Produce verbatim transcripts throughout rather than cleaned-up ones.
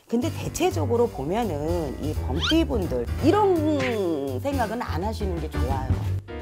근데 대체적으로 보면은 이 범띠분들 이런 생각은 안 하시는 게 좋아요.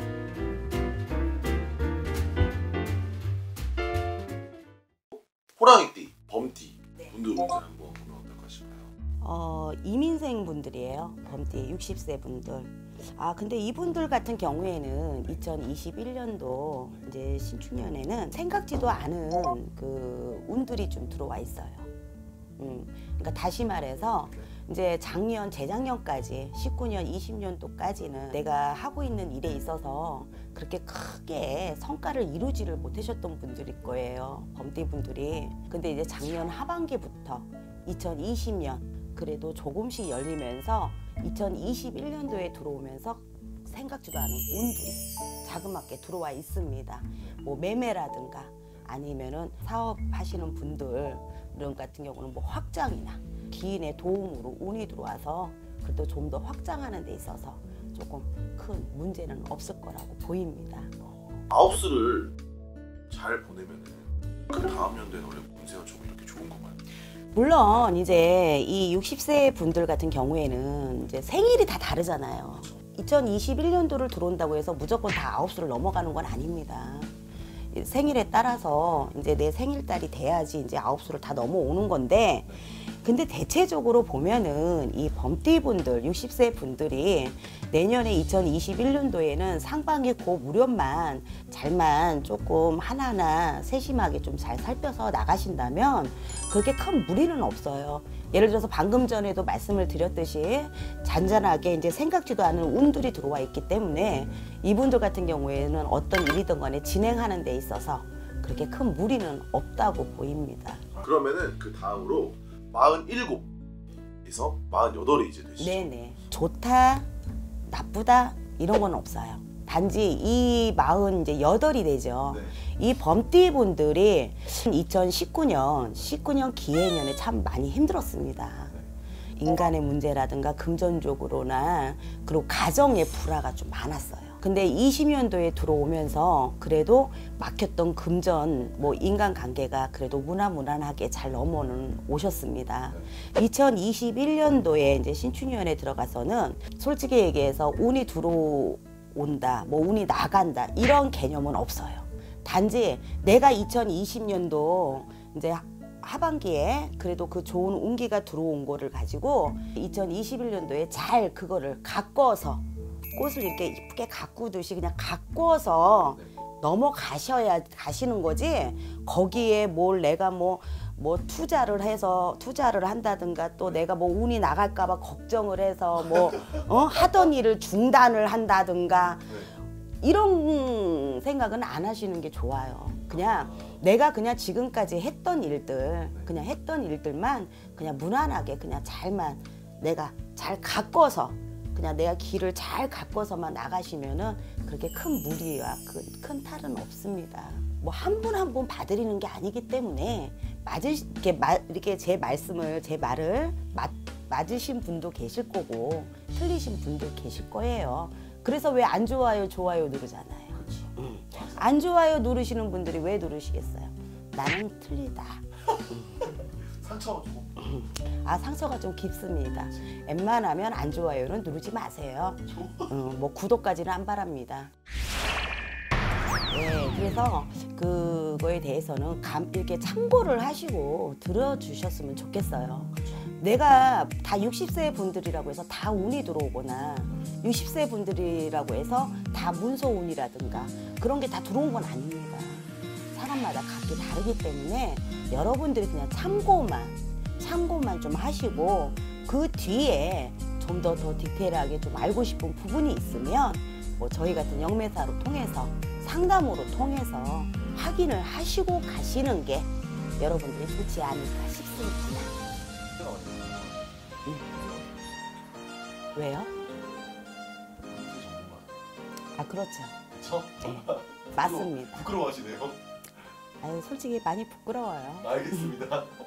호랑이띠, 범띠 네. 분들 운세 한번 보면 어떨까 싶어요. 어, 이민생 분들이에요. 범띠 육십 세 분들. 아 근데 이분들 같은 경우에는 이천이십일 년도 이제 신축년에는 생각지도 않은 그 운들이 좀 들어와 있어요. 음, 그러니까 다시 말해서 이제 작년, 재작년까지 십구 년, 이십 년도까지는 내가 하고 있는 일에 있어서 그렇게 크게 성과를 이루지를 못하셨던 분들일 거예요. 범띠 분들이. 근데 이제 작년 하반기부터 이천이십 년 그래도 조금씩 열리면서 이천이십일 년도에 들어오면서 생각지도 않은 운들이 자그맣게 들어와 있습니다. 뭐 매매라든가 아니면은 사업하시는 분들 이런 같은 경우는 뭐 확장이나 기인의 도움으로 운이 들어와서 그래도 좀 더 확장하는 데 있어서 조금 큰 문제는 없을 거라고 보입니다. 아홉수를 잘 보내면은 그 다음 연도에는 원래 운세가 좀 이렇게 좋은 건가요? 물론 이제 이 육십 세 분들 같은 경우에는 이제 생일이 다 다르잖아요. 이천이십일 년도를 들어온다고 해서 무조건 다 아홉수를 넘어가는 건 아닙니다. 생일에 따라서 이제 내 생일달이 돼야지 이제 아홉수를 다 넘어오는 건데, 근데 대체적으로 보면은 이 범띠 분들, 육십 세 분들이 내년에 이천이십일 년도에는 상반기 그 무렵만 잘만 조금 하나하나 세심하게 좀 잘 살펴서 나가신다면 그렇게 큰 무리는 없어요. 예를 들어서 방금 전에도 말씀을 드렸듯이 잔잔하게 이제 생각지도 않은 운들이 들어와 있기 때문에 이분들 같은 경우에는 어떤 일이든 간에 진행하는 데 있어서 그렇게 큰 무리는 없다고 보입니다. 그러면은 그 다음으로 마흔일곱에서 마흔여덟이 이제 되시죠? 네네. 좋다, 나쁘다 이런 건 없어요. 단지 이 마흔 이제 여덟이 되죠. 네. 이 범띠 분들이 이천십구 년, 십구 년 기해년에 참 많이 힘들었습니다. 인간의 문제라든가 금전적으로나 그리고 가정의 불화가 좀 많았어요. 근데 이십 년도에 들어오면서 그래도 막혔던 금전, 뭐 인간관계가 그래도 무난무난하게 잘 넘어는 오셨습니다. 이천이십일 년도에 이제 신축년에 들어가서는 솔직히 얘기해서 운이 들어온다, 뭐 운이 나간다 이런 개념은 없어요. 단지 내가 이천이십 년도 이제 하반기에 그래도 그 좋은 운기가 들어온 거를 가지고 이천이십일 년도에 잘 그거를 가꿔서 꽃을 이렇게 이쁘게 가꾸듯이 그냥 가꿔서 넘어가셔야 가시는 거지, 거기에 뭘 내가 뭐 뭐 투자를 해서 투자를 한다든가 또 내가 뭐 운이 나갈까 봐 걱정을 해서 뭐 어? 하던 일을 중단을 한다든가 이런 생각은 안 하시는 게 좋아요. 그냥 내가 그냥 지금까지 했던 일들, 그냥 했던 일들만 그냥 무난하게 그냥 잘만 내가 잘 가꿔서 그냥 내가 길을 잘 가꿔서만 나가시면은 그렇게 큰 무리와 큰, 큰 탈은 없습니다. 뭐 한 분 한 분 봐드리는 게 아니기 때문에 맞으 이렇게 마, 이렇게 제 말씀을 제 말을 맞, 맞으신 분도 계실 거고 틀리신 분도 계실 거예요. 그래서 왜 안 좋아요, 좋아요 누르잖아요. 음. 안 좋아요 누르시는 분들이 왜 누르시겠어요? 나는 틀리다. 상처가 조금. 아 상처가 좀 깊습니다. 웬만하면 안 좋아요는 누르지 마세요. 어, 뭐 구독까지는 안 바랍니다. 네, 그래서 그거에 대해서는 감, 이렇게 참고를 하시고 들어주셨으면 좋겠어요. 내가 다 육십 세 분들이라고 해서 다 운이 들어오거나 육십 세 분들이라고 해서 다 문서운이라든가 그런 게 다 들어온 건 아닙니다. 사람마다 각기 다르기 때문에 여러분들이 그냥 참고만 참고만 좀 하시고 그 뒤에 좀 더 더 디테일하게 좀 알고 싶은 부분이 있으면 뭐 저희 같은 영매사로 통해서 상담으로 통해서 확인을 하시고 가시는 게 여러분들이 좋지 않을까 싶습니다. 음. 왜요? 아 그렇죠. 그렇죠? 네, 맞습니다. 부끄러워하시네요. 아유 솔직히 많이 부끄러워요. 알겠습니다.